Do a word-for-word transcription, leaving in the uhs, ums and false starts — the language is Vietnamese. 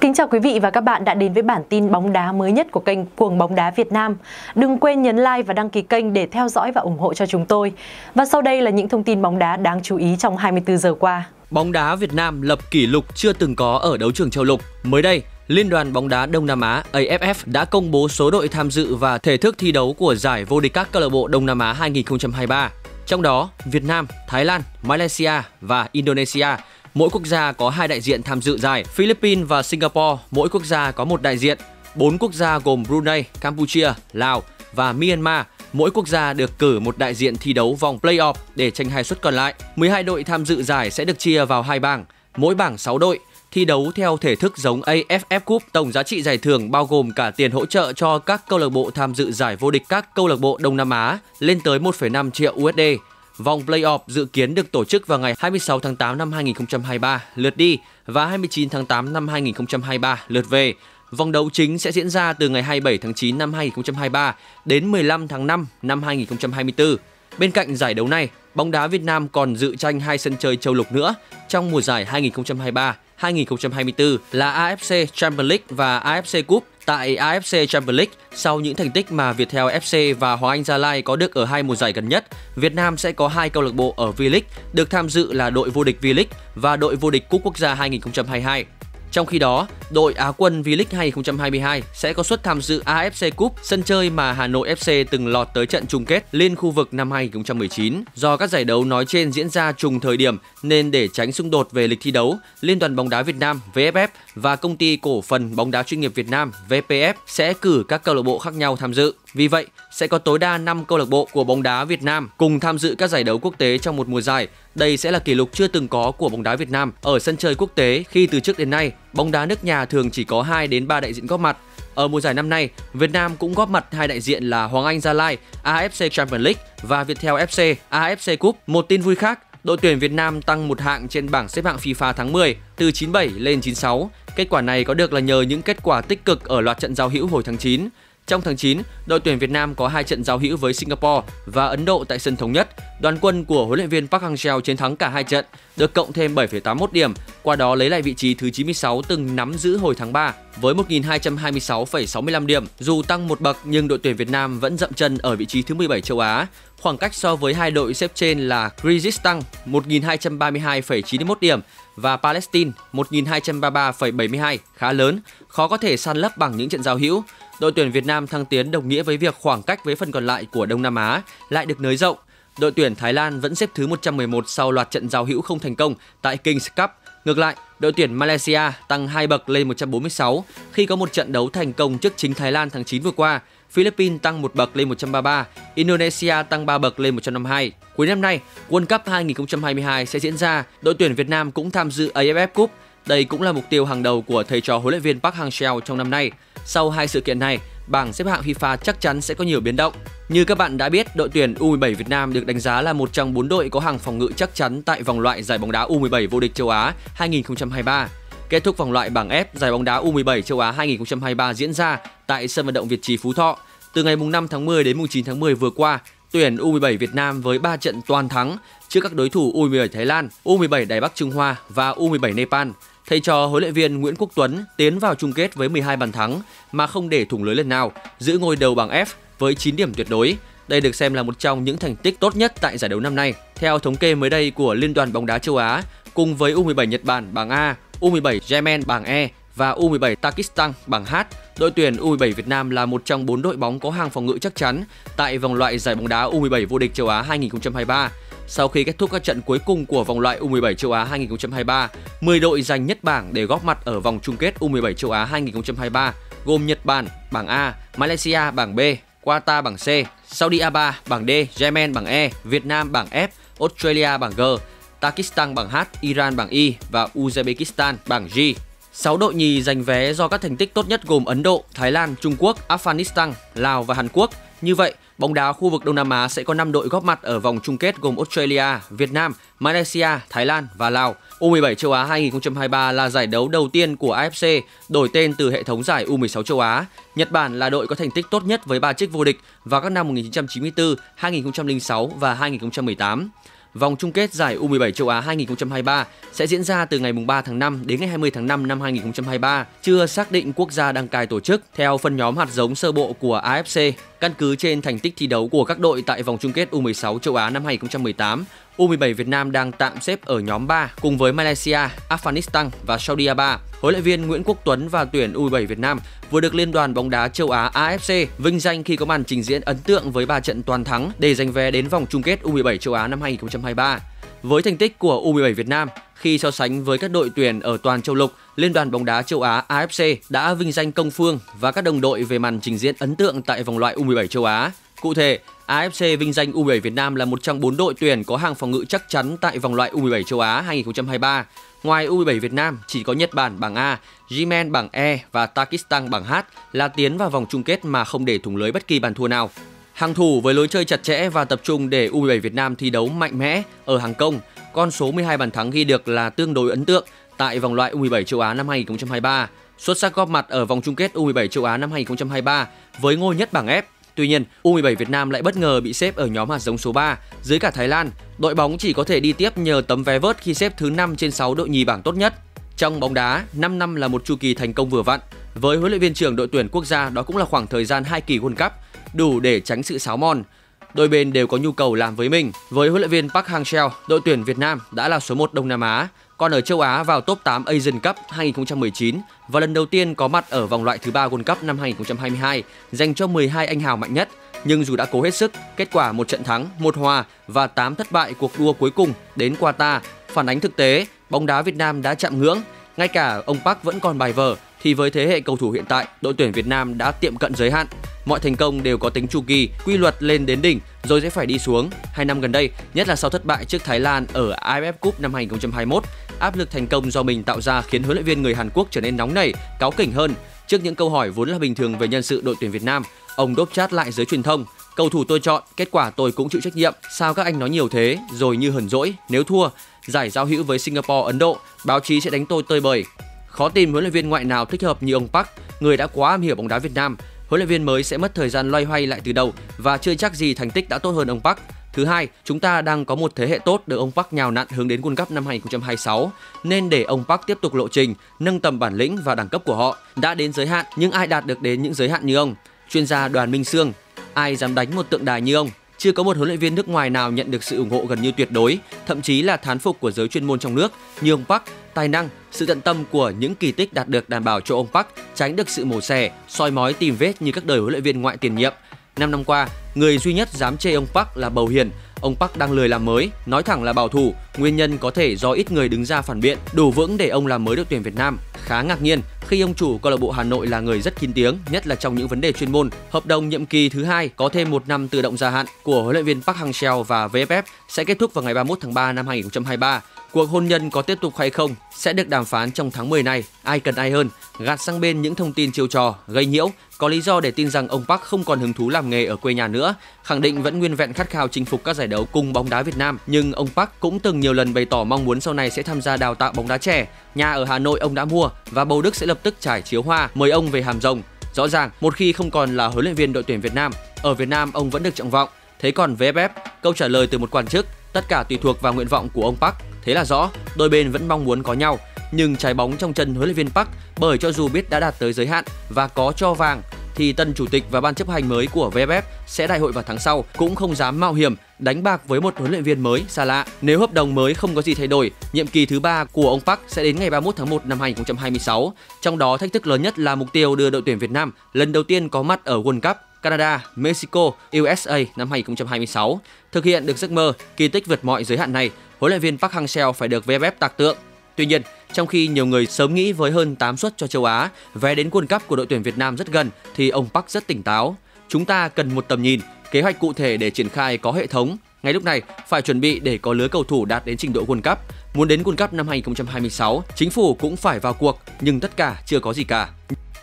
Kính chào quý vị và các bạn đã đến với bản tin bóng đá mới nhất của kênh Cuồng Bóng Đá Việt Nam. Đừng quên nhấn like và đăng ký kênh để theo dõi và ủng hộ cho chúng tôi. Và sau đây là những thông tin bóng đá đáng chú ý trong hai mươi tư giờ qua. Bóng đá Việt Nam lập kỷ lục chưa từng có ở đấu trường châu lục. Mới đây, Liên đoàn bóng đá Đông Nam Á A F F đã công bố số đội tham dự và thể thức thi đấu của giải vô địch các câu lạc bộ Đông Nam Á hai nghìn không trăm hai mươi ba. Trong đó, Việt Nam, Thái Lan, Malaysia và Indonesia mỗi quốc gia có hai đại diện tham dự giải. Philippines và Singapore mỗi quốc gia có một đại diện. Bốn quốc gia gồm Brunei, Campuchia, Lào và Myanmar mỗi quốc gia được cử một đại diện thi đấu vòng play-off để tranh hai suất còn lại. mười hai đội tham dự giải sẽ được chia vào hai bảng, mỗi bảng sáu đội. Thi đấu theo thể thức giống A F F Cup, tổng giá trị giải thưởng bao gồm cả tiền hỗ trợ cho các câu lạc bộ tham dự giải vô địch các câu lạc bộ Đông Nam Á lên tới một phẩy năm triệu U S D. Vòng play-off dự kiến được tổ chức vào ngày hai mươi sáu tháng tám năm hai nghìn không trăm hai mươi ba lượt đi và hai mươi chín tháng tám năm hai nghìn không trăm hai mươi ba lượt về. Vòng đấu chính sẽ diễn ra từ ngày hai mươi bảy tháng chín năm hai nghìn không trăm hai mươi ba đến mười lăm tháng năm năm hai nghìn không trăm hai mươi tư. Bên cạnh giải đấu này, bóng đá Việt Nam còn dự tranh hai sân chơi châu lục nữa trong mùa giải hai nghìn không trăm hai mươi ba hai nghìn không trăm hai mươi tư là A F C Champions League và A F C Cup. Tại A F C Champions League, sau những thành tích mà Viettel F C và Hoàng Anh Gia Lai có được ở hai mùa giải gần nhất, Việt Nam sẽ có hai câu lạc bộ ở V-League được tham dự là đội vô địch V-League và đội vô địch Cúp Quốc gia hai nghìn không trăm hai mươi hai. Trong khi đó, đội Á quân V-League hai nghìn không trăm hai mươi hai sẽ có suất tham dự A F C Cup, sân chơi mà Hà Nội F C từng lọt tới trận chung kết Liên khu vực năm hai nghìn không trăm mười chín. Do các giải đấu nói trên diễn ra trùng thời điểm nên để tránh xung đột về lịch thi đấu, Liên đoàn bóng đá Việt Nam V F F và Công ty Cổ phần bóng đá chuyên nghiệp Việt Nam V P F sẽ cử các câu lạc bộ khác nhau tham dự. Vì vậy, sẽ có tối đa năm câu lạc bộ của bóng đá Việt Nam cùng tham dự các giải đấu quốc tế trong một mùa giải. Đây sẽ là kỷ lục chưa từng có của bóng đá Việt Nam ở sân chơi quốc tế khi từ trước đến nay, bóng đá nước nhà thường chỉ có hai đến ba đại diện góp mặt. Ở mùa giải năm nay, Việt Nam cũng góp mặt hai đại diện là Hoàng Anh Gia Lai, A F C Champions League và Viettel F C, A F C Cup. Một tin vui khác, đội tuyển Việt Nam tăng một hạng trên bảng xếp hạng FIFA tháng mười, từ chín mươi bảy lên chín mươi sáu. Kết quả này có được là nhờ những kết quả tích cực ở loạt trận giao hữu hồi tháng chín. Trong tháng chín, đội tuyển Việt Nam có hai trận giao hữu với Singapore và Ấn Độ tại sân Thống Nhất. Đoàn quân của huấn luyện viên Park Hang-seo chiến thắng cả hai trận, được cộng thêm bảy phẩy tám mươi mốt điểm, qua đó lấy lại vị trí thứ chín mươi sáu từng nắm giữ hồi tháng ba với một nghìn hai trăm hai mươi sáu phẩy sáu mươi lăm điểm. Dù tăng một bậc nhưng đội tuyển Việt Nam vẫn dậm chân ở vị trí thứ mười bảy châu Á. Khoảng cách so với hai đội xếp trên là Kyrgyzstan một nghìn hai trăm ba mươi hai phẩy chín mươi mốt điểm và Palestine một nghìn hai trăm ba mươi ba phẩy bảy mươi hai khá lớn, khó có thể san lấp bằng những trận giao hữu. Đội tuyển Việt Nam thăng tiến đồng nghĩa với việc khoảng cách với phần còn lại của Đông Nam Á lại được nới rộng. Đội tuyển Thái Lan vẫn xếp thứ một trăm mười một sau loạt trận giao hữu không thành công tại Kings Cup. Ngược lại, đội tuyển Malaysia tăng hai bậc lên một trăm bốn mươi sáu khi có một trận đấu thành công trước chính Thái Lan tháng chín vừa qua. Philippines tăng một bậc lên một trăm ba mươi ba, Indonesia tăng ba bậc lên một trăm năm mươi hai. Cuối năm nay, World Cup hai nghìn không trăm hai mươi hai sẽ diễn ra, đội tuyển Việt Nam cũng tham dự A F F Cup. Đây cũng là mục tiêu hàng đầu của thầy trò huấn luyện viên Park Hang-seo trong năm nay. Sau hai sự kiện này, bảng xếp hạng FIFA chắc chắn sẽ có nhiều biến động. Như các bạn đã biết, đội tuyển U mười bảy Việt Nam được đánh giá là một trong bốn đội có hàng phòng ngự chắc chắn tại vòng loại giải bóng đá U mười bảy vô địch châu Á hai nghìn không trăm hai mươi ba. Kết thúc vòng loại bảng F giải bóng đá U mười bảy châu Á hai nghìn không trăm hai mươi ba diễn ra tại sân vận động Việt Trì Phú Thọ. Từ ngày năm tháng mười đến chín tháng mười vừa qua, tuyển U mười bảy Việt Nam với ba trận toàn thắng trước các đối thủ U mười bảy Thái Lan, U mười bảy Đài Bắc Trung Hoa và U mười bảy Nepal. Thầy trò huấn luyện viên Nguyễn Quốc Tuấn tiến vào chung kết với mười hai bàn thắng mà không để thủng lưới lần nào, giữ ngôi đầu bảng F với chín điểm tuyệt đối. Đây được xem là một trong những thành tích tốt nhất tại giải đấu năm nay. Theo thống kê mới đây của Liên đoàn bóng đá châu Á, cùng với U mười bảy Nhật Bản bảng A, U mười bảy Yemen bảng E và U mười bảy Tajikistan bảng H, đội tuyển U mười bảy Việt Nam là một trong bốn đội bóng có hàng phòng ngự chắc chắn tại vòng loại giải bóng đá U mười bảy vô địch châu Á hai nghìn không trăm hai mươi ba. Sau khi kết thúc các trận cuối cùng của vòng loại U mười bảy châu Á hai nghìn không trăm hai mươi ba, mười đội giành nhất bảng để góp mặt ở vòng chung kết U mười bảy châu Á hai nghìn không trăm hai mươi ba gồm Nhật Bản bảng A, Malaysia bảng B, Qatar bảng C, Saudi Arabia bảng D, Yemen bảng E, Việt Nam bảng F, Australia bảng G, Tajikistan bảng H, Iran bảng I và Uzbekistan bảng G. sáu đội nhì giành vé do các thành tích tốt nhất gồm Ấn Độ, Thái Lan, Trung Quốc, Afghanistan, Lào và Hàn Quốc. Như vậy, bóng đá khu vực Đông Nam Á sẽ có năm đội góp mặt ở vòng chung kết gồm Australia, Việt Nam, Malaysia, Thái Lan và Lào. U mười bảy châu Á hai nghìn không trăm hai mươi ba là giải đấu đầu tiên của A F C đổi tên từ hệ thống giải U mười sáu châu Á. Nhật Bản là đội có thành tích tốt nhất với ba chức vô địch vào các năm một nghìn chín trăm chín mươi tư, hai nghìn không trăm lẻ sáu và hai nghìn không trăm mười tám. Vòng chung kết giải U mười bảy châu Á hai nghìn không trăm hai mươi ba sẽ diễn ra từ ngày ba tháng năm đến ngày hai mươi tháng năm năm hai nghìn không trăm hai mươi ba, chưa xác định quốc gia đăng cai tổ chức theo phân nhóm hạt giống sơ bộ của a ép xê. Căn cứ trên thành tích thi đấu của các đội tại vòng chung kết U mười sáu châu Á năm hai nghìn không trăm mười tám, U mười bảy Việt Nam đang tạm xếp ở nhóm ba cùng với Malaysia, Afghanistan và Saudi Arabia. Huấn luyện viên Nguyễn Quốc Tuấn và tuyển U mười bảy Việt Nam vừa được Liên đoàn bóng đá châu Á a ép xê vinh danh khi có màn trình diễn ấn tượng với ba trận toàn thắng để giành vé đến vòng chung kết U mười bảy châu Á năm hai nghìn không trăm hai mươi ba. Với thành tích của U mười bảy Việt Nam khi so sánh với các đội tuyển ở toàn châu lục, Liên đoàn bóng đá châu Á a ép xê đã vinh danh Công Phương và các đồng đội về màn trình diễn ấn tượng tại vòng loại U mười bảy châu Á. Cụ thể, a ép xê vinh danh U mười bảy Việt Nam là một trong bốn đội tuyển có hàng phòng ngự chắc chắn tại vòng loại U mười bảy châu Á hai nghìn không trăm hai mươi ba. Ngoài U mười bảy Việt Nam, chỉ có Nhật Bản bảng A, Yemen bảng E và Tajikistan bảng H là tiến vào vòng chung kết mà không để thủng lưới bất kỳ bàn thua nào. Hàng thủ với lối chơi chặt chẽ và tập trung để U mười bảy Việt Nam thi đấu mạnh mẽ ở hàng công, con số mười hai bàn thắng ghi được là tương đối ấn tượng tại vòng loại U mười bảy châu Á năm hai nghìn không trăm hai mươi ba. Xuất sắc góp mặt ở vòng chung kết U mười bảy châu Á năm hai nghìn không trăm hai mươi ba với ngôi nhất bảng F. Tuy nhiên, U mười bảy Việt Nam lại bất ngờ bị xếp ở nhóm hạt giống số ba dưới cả Thái Lan. Đội bóng chỉ có thể đi tiếp nhờ tấm vé vớt khi xếp thứ năm trên sáu đội nhì bảng tốt nhất. Trong bóng đá, năm năm là một chu kỳ thành công vừa vặn. Với huấn luyện viên trưởng đội tuyển quốc gia, đó cũng là khoảng thời gian hai kỳ World Cup, đủ để tránh sự xáo mòn. Đôi bên đều có nhu cầu làm với mình. Với huấn luyện viên Park Hang-seo, đội tuyển Việt Nam đã là số một Đông Nam Á, còn ở châu Á vào top tám Asian Cup hai nghìn không trăm mười chín và lần đầu tiên có mặt ở vòng loại thứ ba World Cup năm hai nghìn không trăm hai mươi hai, dành cho mười hai anh hào mạnh nhất. Nhưng dù đã cố hết sức, kết quả một trận thắng, một hòa và tám thất bại cuộc đua cuối cùng đến Qatar phản ánh thực tế bóng đá Việt Nam đã chạm ngưỡng. Ngay cả ông Park vẫn còn bài vở thì với thế hệ cầu thủ hiện tại, đội tuyển Việt Nam đã tiệm cận giới hạn. Mọi thành công đều có tính chu kỳ, quy luật lên đến đỉnh rồi sẽ phải đi xuống. Hai năm gần đây, nhất là sau thất bại trước Thái Lan ở a ép ép Cup năm hai nghìn không trăm hai mươi mốt, áp lực thành công do mình tạo ra khiến huấn luyện viên người Hàn Quốc trở nên nóng nảy, cáu kỉnh hơn. Trước những câu hỏi vốn là bình thường về nhân sự đội tuyển Việt Nam, ông đốp chat lại giới truyền thông: "Cầu thủ tôi chọn, kết quả tôi cũng chịu trách nhiệm. Sao các anh nói nhiều thế?" Rồi như hờn dỗi, nếu thua giải giao hữu với Singapore, Ấn Độ, báo chí sẽ đánh tôi tơi bời. Khó tìm huấn luyện viên ngoại nào thích hợp như ông Park, người đã quá am hiểu bóng đá Việt Nam. Huấn luyện viên mới sẽ mất thời gian loay hoay lại từ đầu và chưa chắc gì thành tích đã tốt hơn ông Park. Thứ hai, chúng ta đang có một thế hệ tốt được ông Park nhào nặn hướng đến World Cup năm hai nghìn không trăm hai mươi sáu, nên để ông Park tiếp tục lộ trình, nâng tầm bản lĩnh và đẳng cấp của họ. Đã đến giới hạn, nhưng ai đạt được đến những giới hạn như ông? Chuyên gia Đoàn Minh Sương: ai dám đánh một tượng đài như ông? Chưa có một huấn luyện viên nước ngoài nào nhận được sự ủng hộ gần như tuyệt đối, thậm chí là thán phục của giới chuyên môn trong nước như ông Park. Tài năng, sự tận tâm của những kỳ tích đạt được đảm bảo cho ông Park tránh được sự mổ xẻ, soi mói tìm vết như các đời huấn luyện viên ngoại tiền nhiệm. Năm năm qua, người duy nhất dám chê ông Park là Bầu Hiền. Ông Park đang lười làm mới, nói thẳng là bảo thủ. Nguyên nhân có thể do ít người đứng ra phản biện, đủ vững để ông làm mới đội tuyển Việt Nam. Khá ngạc nhiên khi ông chủ câu lạc bộ Hà Nội là người rất kín tiếng, nhất là trong những vấn đề chuyên môn. Hợp đồng nhiệm kỳ thứ hai có thêm một năm tự động gia hạn của huấn luyện viên Park Hang-seo và vê ép ép sẽ kết thúc vào ngày ba mươi mốt tháng ba năm hai nghìn không trăm hai mươi ba. Cuộc hôn nhân có tiếp tục hay không sẽ được đàm phán trong tháng mười này. Ai cần ai hơn, gạt sang bên những thông tin chiêu trò, gây nhiễu, có lý do để tin rằng ông Park không còn hứng thú làm nghề ở quê nhà nữa, khẳng định vẫn nguyên vẹn khát khao chinh phục các giải đấu cùng bóng đá Việt Nam. Nhưng ông Park cũng từng nhiều lần bày tỏ mong muốn sau này sẽ tham gia đào tạo bóng đá trẻ. Nhà ở Hà Nội ông đã mua và bầu Đức sẽ lập tức trải chiếu hoa mời ông về Hàm Rồng. Rõ ràng, một khi không còn là huấn luyện viên đội tuyển Việt Nam, ở Việt Nam ông vẫn được trọng vọng. Thế còn vê ép ép, câu trả lời từ một quan chức: tất cả tùy thuộc vào nguyện vọng của ông Park. Thế là rõ, đôi bên vẫn mong muốn có nhau, nhưng trái bóng trong chân huấn luyện viên Park, bởi cho dù biết đã đạt tới giới hạn và có cho vàng thì tân chủ tịch và ban chấp hành mới của vê ép ép sẽ đại hội vào tháng sau cũng không dám mạo hiểm đánh bạc với một huấn luyện viên mới xa lạ. Nếu hợp đồng mới không có gì thay đổi, nhiệm kỳ thứ ba của ông Park sẽ đến ngày ba mươi mốt tháng một năm hai nghìn không trăm hai mươi sáu. Trong đó thách thức lớn nhất là mục tiêu đưa đội tuyển Việt Nam lần đầu tiên có mặt ở World Cup Canada, Mexico, u ét a năm hai nghìn không trăm hai mươi sáu. Thực hiện được giấc mơ, kỳ tích vượt mọi giới hạn này, huấn luyện viên Park Hang-seo phải được vê ép ép tạc tượng. Tuy nhiên, trong khi nhiều người sớm nghĩ với hơn tám suất cho châu Á, vé đến World Cup của đội tuyển Việt Nam rất gần, thì ông Park rất tỉnh táo. Chúng ta cần một tầm nhìn, kế hoạch cụ thể để triển khai có hệ thống. Ngay lúc này, phải chuẩn bị để có lứa cầu thủ đạt đến trình độ World Cup. Muốn đến World Cup năm hai nghìn không trăm hai mươi sáu, chính phủ cũng phải vào cuộc, nhưng tất cả chưa có gì cả.